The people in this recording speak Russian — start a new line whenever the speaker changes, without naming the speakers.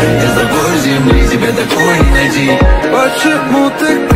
Из другой земли тебе такой не найти.
Почему ты